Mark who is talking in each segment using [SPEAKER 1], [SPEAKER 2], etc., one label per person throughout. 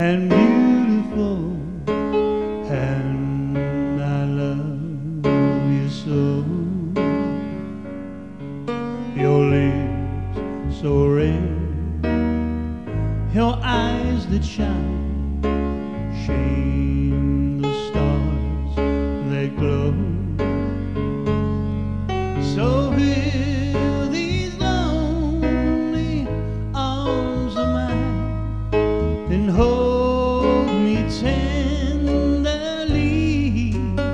[SPEAKER 1] and beautiful, and I love you so. Your lips so red, your eyes that shine, shame the stars that glow. So fill these lonely arms of mine and hold me tenderly,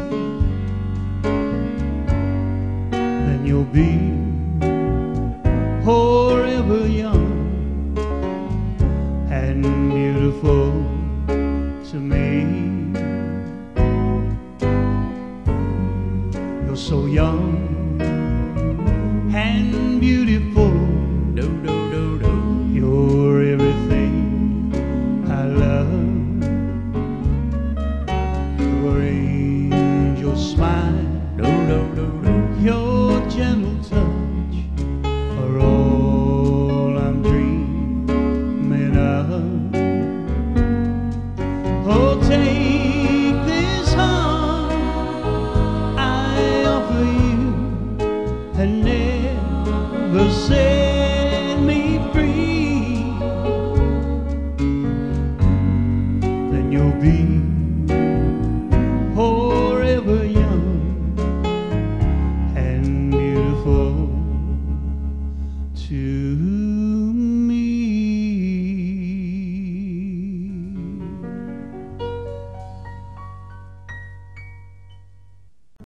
[SPEAKER 1] and you'll be forever young and beautiful to me. You're so young and beautiful, no, no.